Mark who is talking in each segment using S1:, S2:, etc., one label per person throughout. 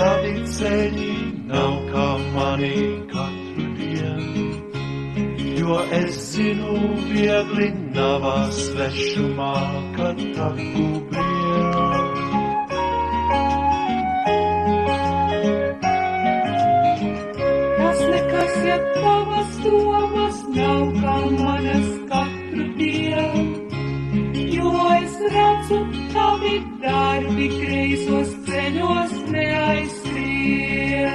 S1: tavi ceļi nav kā mani katru dienu, jo es zinu, viegli navā svešumā, kad taku brīvu.
S2: Tas nekas, ja tavas domas nav kā manas katru dienu, jo es redzu, tavi darbi kreisos ceļos neaizskrien.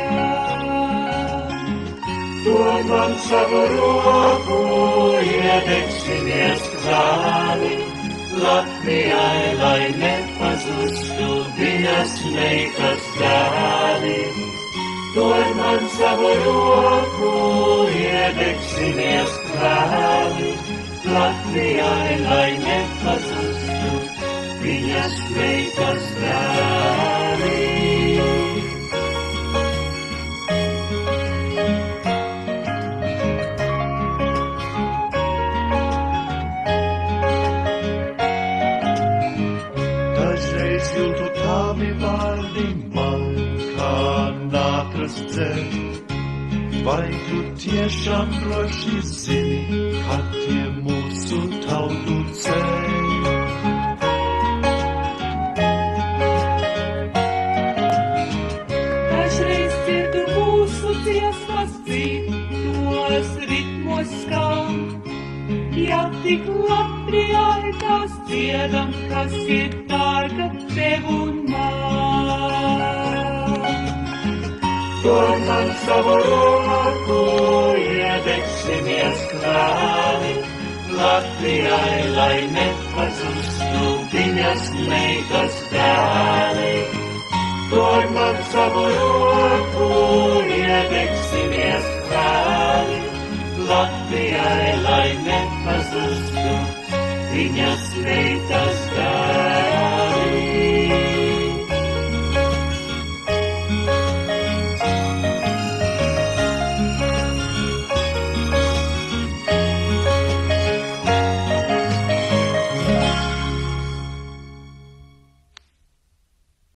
S1: Dod man savu roku, iedegsimies klāni, Latvijai, lai nepazustu viņas meitas dēli. Dod man savu roku, iedegsimies klāni, Latvijai, lai nepazustu viņas meitas dēli. Dažreiz jūtu tavi vārdi man kā nātras dzer, vai tu tiešām droši zini, kad tie mūsu tautu ceļi?
S2: Dažreiz dzirdu mūsu dziesmas citos ritmos skan, ja tik Latvijai tās dziedam, kas ir dārga tev un man.
S1: Dod man savu roku, iedegsimies klāni, Latvijai, lai nepazustu viņas meitas dēli. Dod man savu roku, iedegsimies klāni, Latvijai, lai nepazustu viņas meitas dēli.